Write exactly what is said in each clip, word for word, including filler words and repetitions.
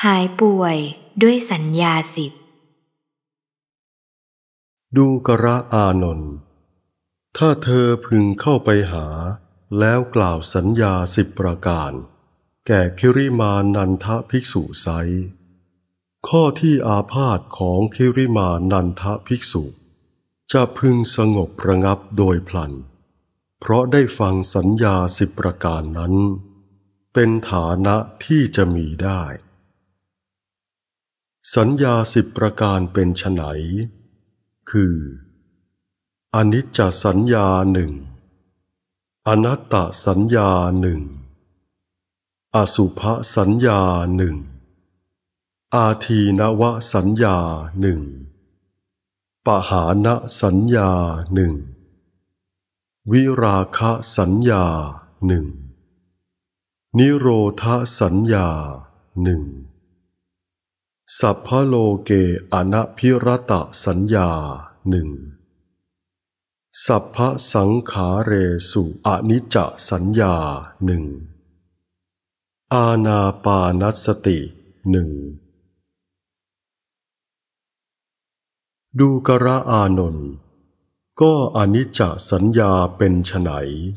หายป่วยด้วยสัญญาสิบดูกระอานนท์ถ้าเธอพึงเข้าไปหาแล้วกล่าวสัญญาสิบประการแก่คิริมานันทภิกษุไซร้ข้อที่อาพาธของคิริมานันทภิกษุจะพึงสงบระงับโดยพลันเพราะได้ฟังสัญญาสิบประการนั้นเป็นฐานะที่จะมีได้สัญญาสิบประการเป็นไฉนคืออนิจจสัญญาหนึ่งอนัตตสัญญาหนึ่งอสุภสัญญาหนึ่งอาทีนวสัญญาหนึ่งปหานะสัญญาหนึ่งวิราคะสัญญาหนึ่งนิโรธสัญญาหนึ่งสัพพโลเกอนัพิรตสัญญาหนึ่งสัพพสังขาเรสุอนิจจสัญญาหนึ่งอานาปานสติหนึ่งดูกระอานนท์ก็อนิจจสัญญาเป็นไฉน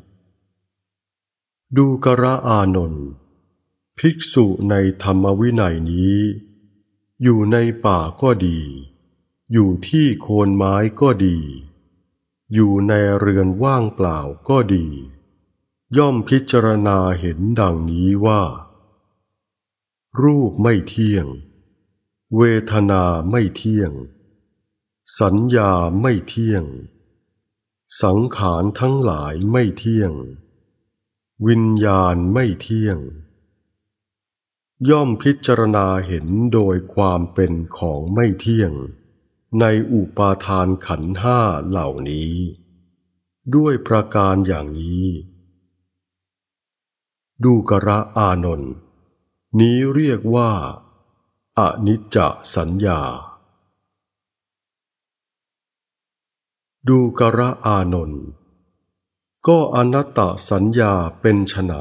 ดูกระอานนท์ภิกษุในธรรมวินัยนี้อยู่ในป่าก็ดีอยู่ที่โคนไม้ก็ดีอยู่ในเรือนว่างเปล่าก็ดีย่อมพิจารณาเห็นดังนี้ว่ารูปไม่เที่ยงเวทนาไม่เที่ยงสัญญาไม่เที่ยงสังขารทั้งหลายไม่เที่ยงวิญญาณไม่เที่ยงย่อมพิจารณาเห็นโดยความเป็นของไม่เที่ยงในอุปาทานขันธ์ห้าเหล่านี้ด้วยประการอย่างนี้ดูกระอานนท์นี้เรียกว่าอนิจจสัญญาดูกระอานนท์ก็อนัตตสัญญาเป็นไฉน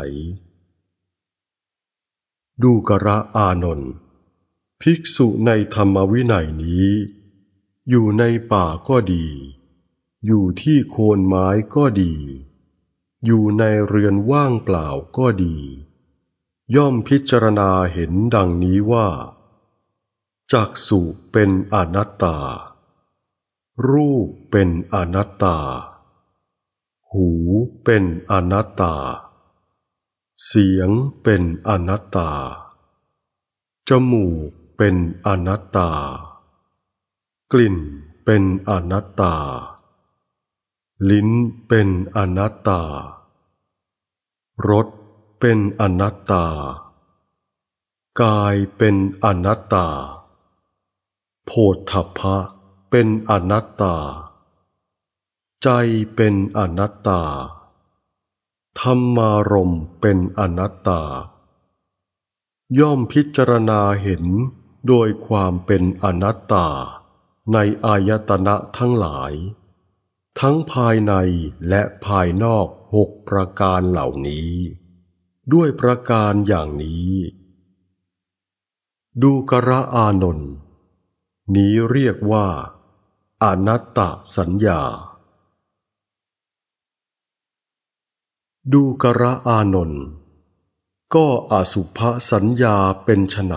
ดูกระอานนท์ภิกษุในธรรมวินัยนี้อยู่ในป่าก็ดีอยู่ที่โคนไม้ก็ดีอยู่ในเรือนว่างเปล่าก็ดีย่อมพิจารณาเห็นดังนี้ว่าจักษุเป็นอนัตตารูปเป็นอนัตตาหูเป็นอนัตตาเสียงเป็นอนัตตาจมูกเป็นอนัตตากลิ่นเป็นอนัตตาลิ้นเป็นอนัตตารสเป็นอนัตตากายเป็นอนัตตาโผฏฐัพพะเป็นอนัตตาใจเป็นอนัตตาธรรมารมณ์เป็นอนัตตาย่อมพิจารณาเห็นโดยความเป็นอนัตตาในอายตนะทั้งหลายทั้งภายในและภายนอกหกประการเหล่านี้ด้วยประการอย่างนี้ดูกระอานนท์นี้เรียกว่าอนัตตสัญญาดูกระอานนท์ก็อสุภสัญญาเป็นไฉน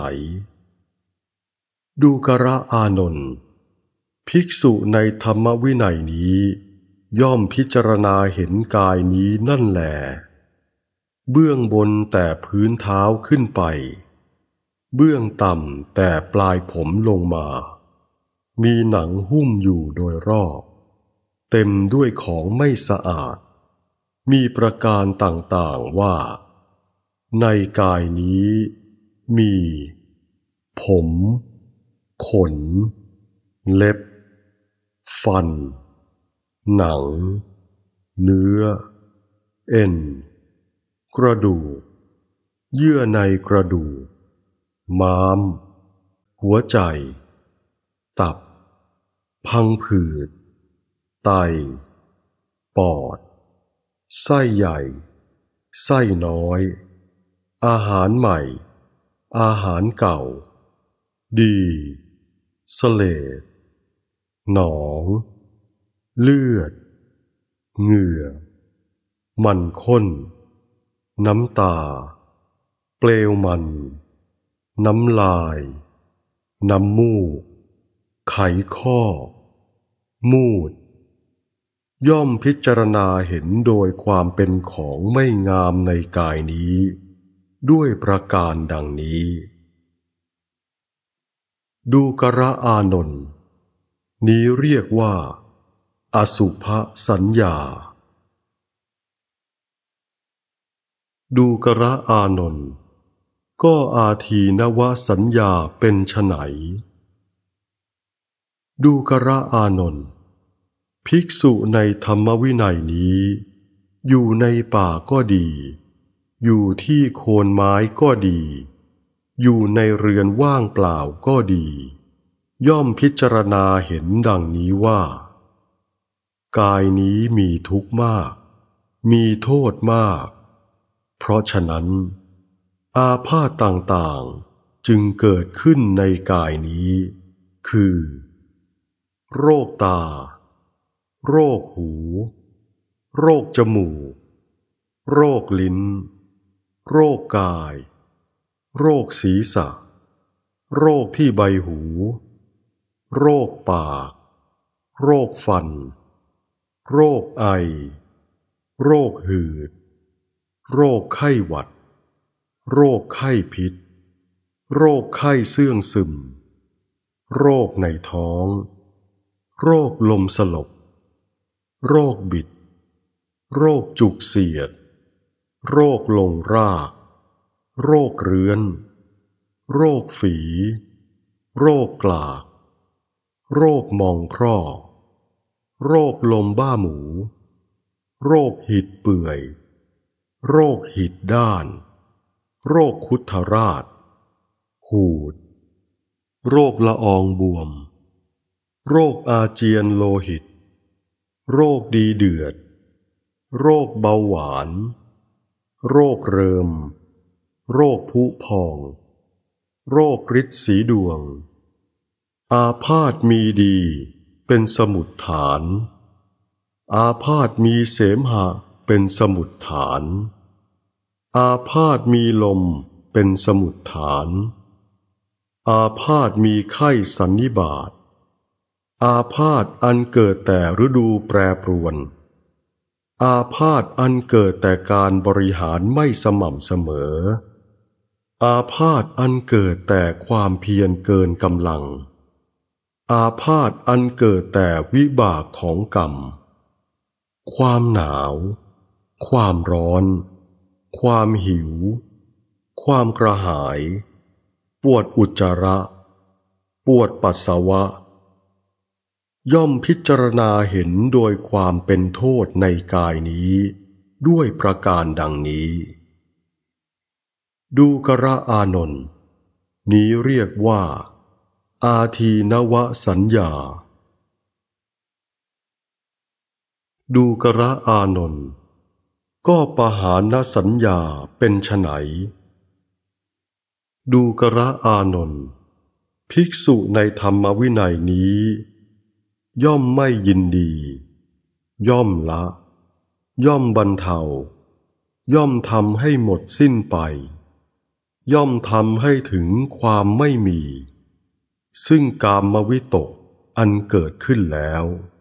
ดูกระอานนท์ภิกษุในธรรมวินัยนี้ย่อมพิจารณาเห็นกายนี้นั่นแลเบื้องบนแต่พื้นเท้าขึ้นไปเบื้องต่ำแต่ปลายผมลงมามีหนังหุ้มอยู่โดยรอบเต็มด้วยของไม่สะอาดมีประการต่างๆว่าในกายนี้มีผมขนเล็บฟันหนังเนื้อเอ็นกระดูกเยื่อในกระดูกม้ามหัวใจตับพังผืดไตปอดไส้ใหญ่ไส้น้อยอาหารใหม่อาหารเก่าดีเสลดหนองเลือดเหงื่อมันข้นน้ำตาเปลวมันน้ำลายน้ำมูกไขข้อมูดย่อมพิจารณาเห็นโดยความเป็นของไม่งามในกายนี้ด้วยประการดังนี้ดูกระอานนท์นี้เรียกว่าอสุภสัญญาดูกระอานนท์ก็อาทีนวสัญญาเป็นไฉนดูกระอานนท์ภิกษุในธรรมวินัยนี้อยู่ในป่าก็ดีอยู่ที่โคนไม้ก็ดีอยู่ในเรือนว่างเปล่าก็ดีย่อมพิจารณาเห็นดังนี้ว่ากายนี้มีทุกข์มากมีโทษมากเพราะฉะนั้นอาพาธต่างๆจึงเกิดขึ้นในกายนี้คือโรคตาโรคหูโรคจมูกโรคลิ้นโรคกายโรคศีรษะโรคที่ใบหูโรคปากโรคฟันโรคไอโรคหืดโรคไข้หวัดโรคไข้พิษโรคไข้เสื่องซึมโรคในท้องโรคลมสลบโรคบิดโรคจุกเสียดโรคลงรากโรคเรื้อนโรคฝีโรคกลากโรคมองคร่อโรคลมบ้าหมูโรคหิดเปื่อยโรคหิดด้านโรคคุถราชหูดโรคละอองบวมโรคอาเจียนโลหิตโรคดีเดือดโรคเบาหวานโรคเริมโรคพุพองโรคฤทธิ์สีดวงอาพาธมีดีเป็นสมุฏฐานอาพาธมีเสมหะเป็นสมุฏฐานอาพาธมีลมเป็นสมุฏฐานอาพาธมีไข้สันนิบาตอาพาธอันเกิดแต่ฤดูแปรปรวนอาพาธอันเกิดแต่การบริหารไม่สม่ำเสมออาพาธอันเกิดแต่ความเพียรเกินกำลังอาพาธอันเกิดแต่วิบากของกรรมความหนาวความร้อนความหิวความกระหายปวดอุจจาระปวดปัสสาวะย่อมพิจารณาเห็นโดยความเป็นโทษในกายนี้ด้วยประการดังนี้ดูกระอานนท์นี้เรียกว่าอาทีนวสัญญาดูกระอานนท์ก็ปหานสัญญาเป็นไฉนดูกระอานนท์ภิกษุในธรรมวินัยนี้ย่อมไม่ยินดีย่อมละย่อมบรรเทาย่อมทำให้หมดสิ้นไปย่อมทำให้ถึงความไม่มีซึ่งกามวิตกอันเกิดขึ้นแล้ว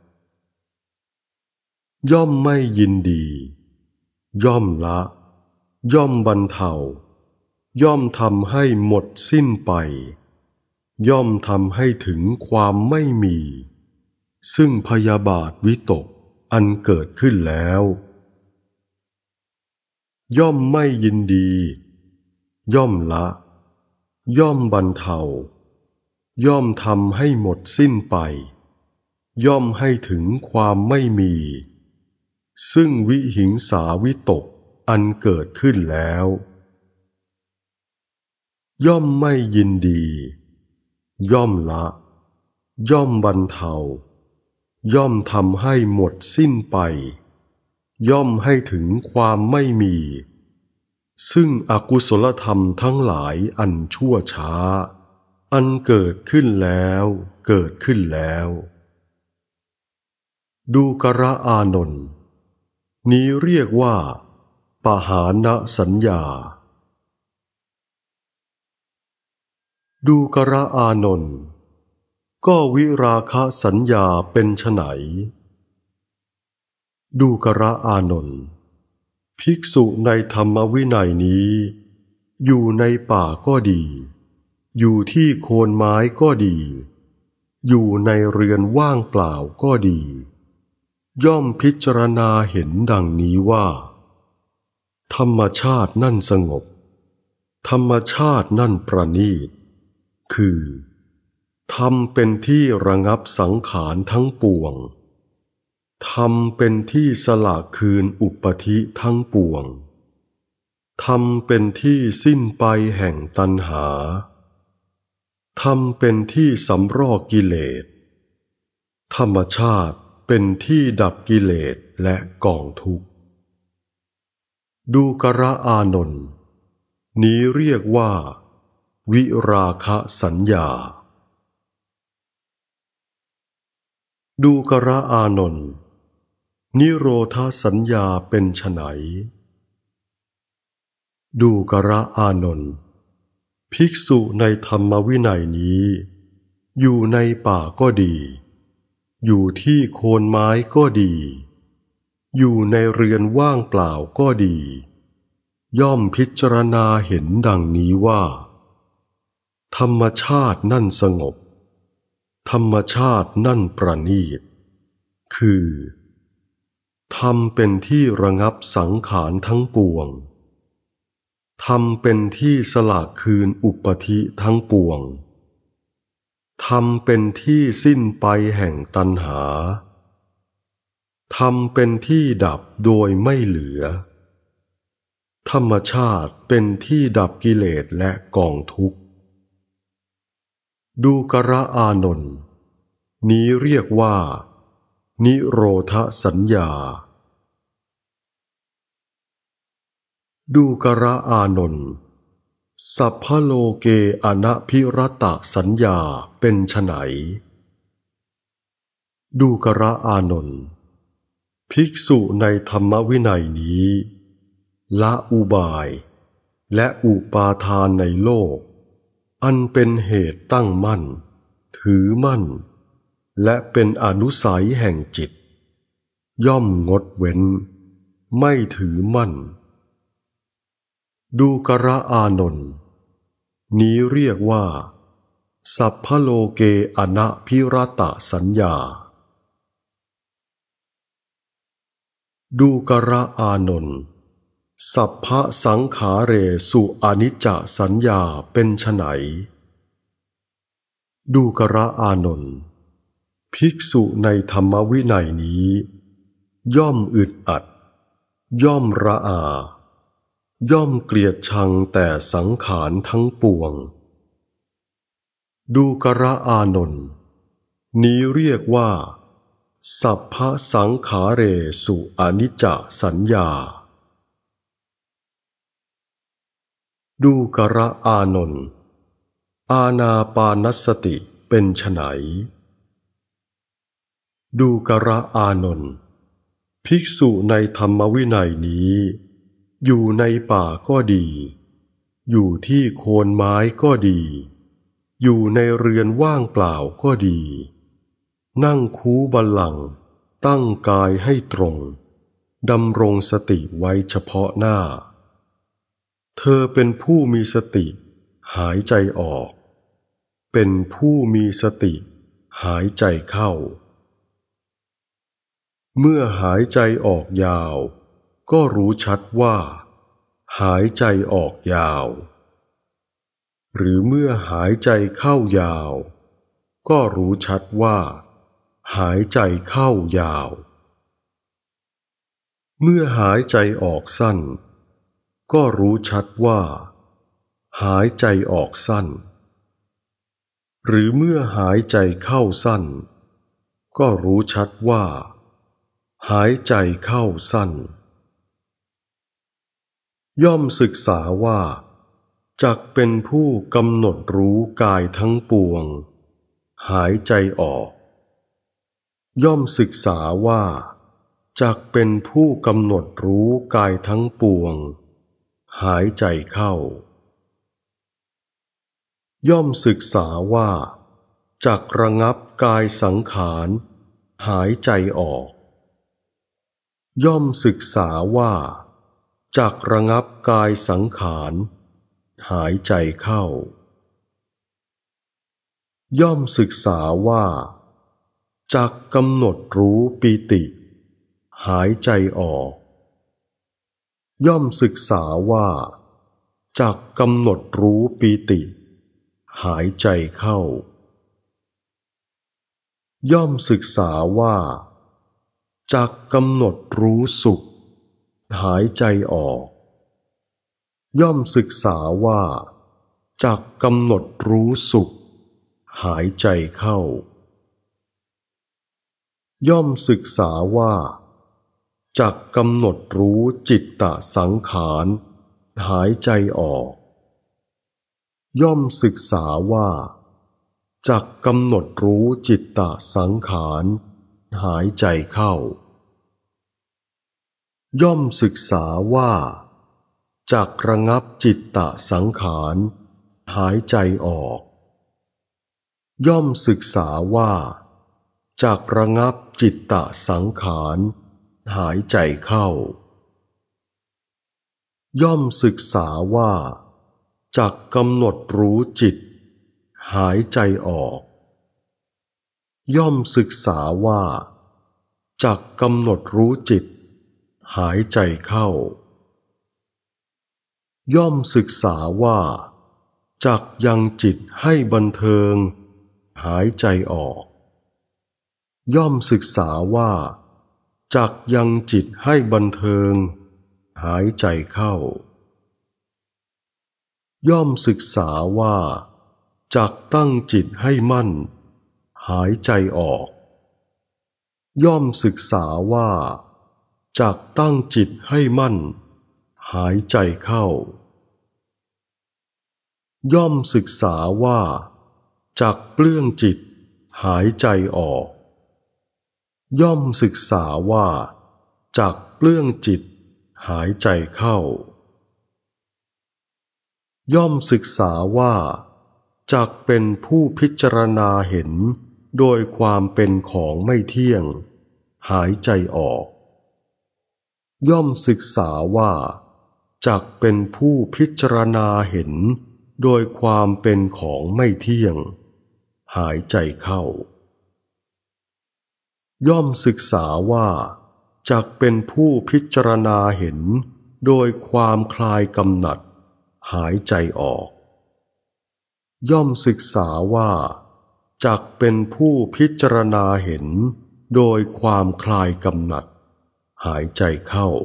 ย่อมไม่ยินดีย่อมละย่อมบรรเทาย่อมทำให้หมดสิ้นไปย่อมทำให้ถึงความไม่มีซึ่งพยาบาทวิตกอันเกิดขึ้นแล้วย่อมไม่ยินดีย่อมละย่อมบรรเทาย่อมทำให้หมดสิ้นไปย่อมให้ถึงความไม่มีซึ่งวิหิงสาวิตกอันเกิดขึ้นแล้วย่อมไม่ยินดีย่อมละย่อมบรรเทาย่อมทำให้หมดสิ้นไปย่อมให้ถึงความไม่มีซึ่งอกุศลธรรมทั้งหลายอันชั่วช้าอันเกิดขึ้นแล้วเกิดขึ้นแล้วดูกระอานนท์นี้เรียกว่าปหานสัญญาดูกระอานนท์ก็วิราคะสัญญาเป็นไฉนดูกระอานนท์ภิกษุในธรรมวินัยนี้อยู่ในป่าก็ดีอยู่ที่โคนไม้ก็ดีอยู่ในเรือนว่างเปล่าก็ดีย่อมพิจารณาเห็นดังนี้ว่าธรรมชาตินั่นสงบธรรมชาตินั่นประณีตคือธรรมเป็นที่ระงับสังขารทั้งปวงธรรมเป็นที่สละคืนอุปธิทั้งปวงธรรมเป็นที่สิ้นไปแห่งตัณหาธรรมเป็นที่สำรอกกิเลสธรรมชาติเป็นที่ดับกิเลสและกองทุกข์ดูกระอานนท์นี้เรียกว่าวิราคะสัญญาดูกระอานนท์นิโรธสัญญาเป็นไฉนดูกระอานนท์ภิกษุในธรรมวินัยนี้อยู่ในป่าก็ดีอยู่ที่โคนไม้ก็ดีอยู่ในเรือนว่างเปล่าก็ดีย่อมพิจารณาเห็นดังนี้ว่าธรรมชาตินั่นสงบธรรมชาตินั่นประณีตคือธรรมเป็นที่ระงับสังขารทั้งปวงธรรมเป็นที่สละคืนอุปธิทั้งปวงธรรมเป็นที่สิ้นไปแห่งตัณหาธรรมเป็นที่ดับโดยไม่เหลือธรรมชาติเป็นที่ดับกิเลสและกองทุกข์ดูกระอานนท์นี้เรียกว่านิโรธสัญญาดูกระอานนท์สัพพโลเกอนัภิรตสัญญาเป็นไฉนดูกระอานนท์ภิกษุในธรรมวินัยนี้ละอุบายและอุปาทานในโลกอันเป็นเหตุตั้งมั่นถือมั่นและเป็นอนุสัยแห่งจิตย่อมงดเว้นไม่ถือมั่นดูกระอานนท์นี้เรียกว่าสัพพโลเกอนัภิรตสัญญาดูกระอานนท์สัพพสังขาเรสุอนิจจสัญญาเป็นไฉนดูกระอานนท์ภิกษุในธรรมวินัยนี้ย่อมอึดอัดย่อมระอาย่อมเกลียดชังแต่สังขารทั้งปวงดูกระอานนท์นี้เรียกว่าสัพพสังขาเรสุอนิจจสัญญาดูกระอานนท์อานาปานสติเป็นไฉนดูกระอานนท์ภิกษุในธรรมวินัยนี้อยู่ในป่าก็ดีอยู่ที่โคนไม้ก็ดีอยู่ในเรือนว่างเปล่าก็ดีนั่งคูบัลลังก์ตั้งกายให้ตรงดำรงสติไว้เฉพาะหน้าเธอเป็นผู้มีสติหายใจออกเป็นผู้มีสติหายใจเข้าเมื่อหายใจออกยาวก็รู้ชัดว่าหายใจออกยาวหรือเมื่อหายใจเข้ายาวก็รู้ชัดว่าหายใจเข้ายาวเมื่อหายใจออกสั้นก็รู้ชัดว่าหายใจออกสั้นหรือเมื่อหายใจเข้าสั้นก็รู้ชัดว่าหายใจเข้าสั้นย่อมศึกษาว่าจักเป็นผู้กำหนดรู้กายทั้งปวงหายใจออกย่อมศึกษาว่าจักเป็นผู้กำหนดรู้กายทั้งปวงหายใจเข้าย่อมศึกษาว่าจักระงับกายสังขารหายใจออกย่อมศึกษาว่าจักระงับกายสังขารหายใจเข้าย่อมศึกษาว่าจักกำหนดรู้ปิติหายใจออกย่อมศึกษาว่าจักกำหนดรู้ปิติหายใจเข้าย่อมศึกษาว่าจักกำหนดรู้สุขหายใจออกย่อมศึกษาว่าจักกำหนดรู้สุขหายใจเข้าย่อมศึกษาว่าจักกำหนดรู้จิตตสังขารหายใจออกย่อมศึกษาว่าจักกำหนดรู้จิตตสังขารหายใจเข้าย่อมศึกษาว่าจักระงับจิตตสังขารหายใจออกย่อมศึกษาว่าจักระงับจิตตสังขารหายใจเข้าย่อมศึกษาว่าจักกำหนดรู้จิตหายใจออกย่อมศึกษาว่าจักกำหนดรู้จิตหายใจเข้าย่อมศึกษาว่าจักยังจิตให้บันเทิงหายใจออกย่อมศึกษาว่าจักยังจิตให้บันเทิงหายใจเข้าย่อมศึกษาว่าจักตั้งจิตให้มั่นหายใจออกย่อมศึกษาว่าจักตั้งจิตให้มั่นหายใจเข้าย่อมศึกษาว่าจักเปลื้องจิตหายใจออกย่อมศึกษาว่าจักเปลื้องจิตหายใจเข้าย่อมศึกษาว่าจักเป็นผู้พิจารณาเห็นโดยความเป็นของไม่เที่ยงหายใจออกย่อมศึกษาว่าจักเป็นผู้พิจารณาเห็นโดยความเป็นของไม่เที่ยงหายใจเข้าย่อมศึกษาว่าจักเป็นผู้พิจารณาเห็นโดยความคลายกำหนัดหายใจออกย่อมศึกษาว่าจักเป็นผู้พิจารณาเห็นโดยความคลายกำหนัดหายใจเข้า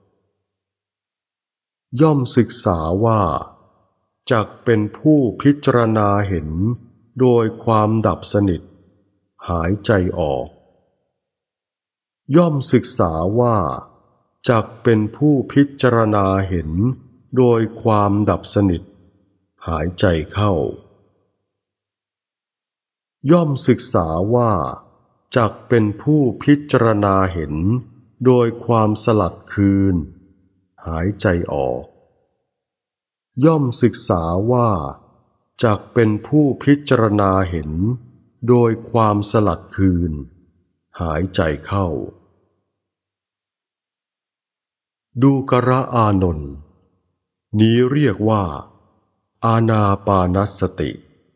ย่อมศึกษาว่าจักเป็นผู้พิจารณาเห็นโดยความดับสนิทหายใจออกย่อมศึกษาว่าจักเป็นผู้พิจารณาเห็นโดยความดับสนิทหายใจเข้าย่อมศึกษาว่าจักเป็นผู้พิจารณาเห็นโดยความสลัดคืนหายใจออกย่อมศึกษาว่าจักเป็นผู้พิจารณาเห็นโดยความสลัดคืนหายใจเข้าดูกระอานนท์นี้เรียกว่าอานาปานสติ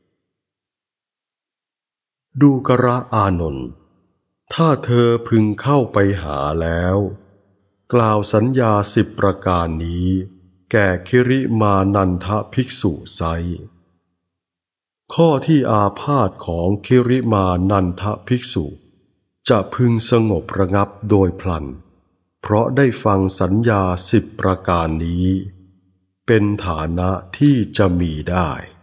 ดูกระอานนท์ถ้าเธอพึงเข้าไปหาแล้วกล่าวสัญญาสิบประการนี้แก่คิริมานันทภิกษุไซข้อที่อาพาธของคิริมานันทภิกษุจะพึงสงบระงับโดยพลันเพราะได้ฟังสัญญาสิบประการนี้เป็นฐานะที่จะมีได้